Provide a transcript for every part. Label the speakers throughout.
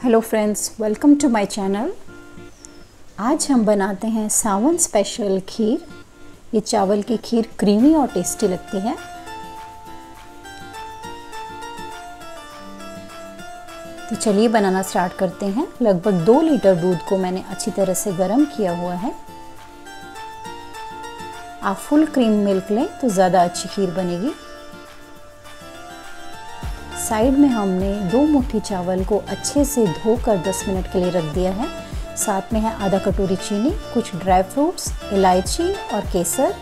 Speaker 1: Hello friends, welcome to my channel. आज हम बनाते हैं सावन स्पेशल खीर। ये चावल की खीर क्रीमी और टेस्टी लगती है। तो चलिए बनाना स्टार्ट करते हैं। लगभग 2 लीटर दूध को मैंने अच्छी तरह से गर्म किया हुआ है। आप फुल क्रीम मिल्क लें तो ज़्यादा अच्छी खीर बनेगी। साइड में हमने 2 मुट्ठी चावल को अच्छे से धोकर 10 मिनट के लिए रख दिया है। साथ में है आधा कटोरी चीनी, कुछ ड्राई फ्रूट्स, इलायची और केसर।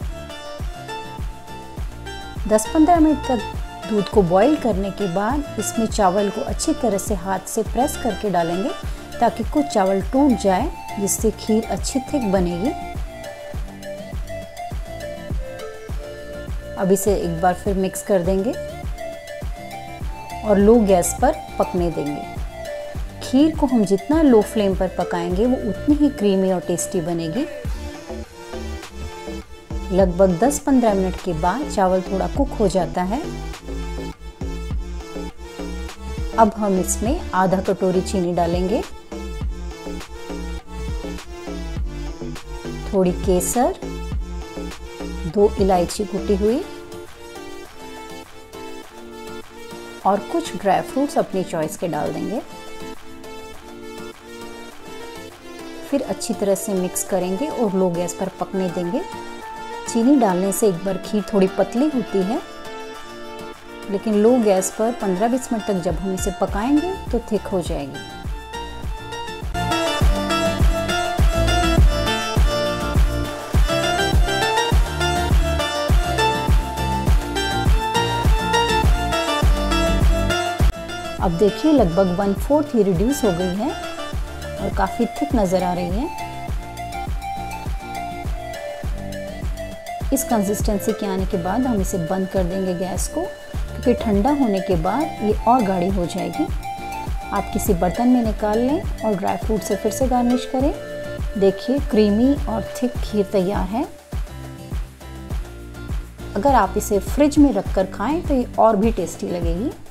Speaker 1: 10-15 मिनट तक दूध को बॉईल करने के बाद इसमें चावल को अच्छी तरह से हाथ से प्रेस करके डालेंगे ताकि कुछ चावल टूट जाए, जिससे खीर अच्छी थिक बनेगी। अब इसे एक बार फिर मिक्स कर देंगे और लो गैस पर पकने देंगे। खीर को हम जितना लो फ्लेम पर पकाएंगे वो उतनी ही क्रीमी और टेस्टी बनेगी। लगभग 10-15 मिनट के बाद चावल थोड़ा कुक हो जाता है। अब हम इसमें आधा कटोरी चीनी डालेंगे, थोड़ी केसर, 2 इलायची कुटी हुई और कुछ ड्राई फ्रूट्स अपनी चॉइस के डाल देंगे। फिर अच्छी तरह से मिक्स करेंगे और लो गैस पर पकने देंगे। चीनी डालने से एक बार खीर थोड़ी पतली होती है, लेकिन लो गैस पर 15-20 मिनट तक जब हम इसे पकाएंगे तो थिक हो जाएगी। अब देखिए लगभग 1/4 ही रिड्यूस हो गई है और काफ़ी थिक नज़र आ रही है। इस कंसिस्टेंसी के आने के बाद हम इसे बंद कर देंगे गैस को, क्योंकि ठंडा होने के बाद ये और गाढ़ी हो जाएगी। आप किसी बर्तन में निकाल लें और ड्राई फ्रूट से फिर से गार्निश करें। देखिए क्रीमी और थिक खीर तैयार है। अगर आप इसे फ्रिज में रखकर खाएं तो ये और भी टेस्टी लगेगी।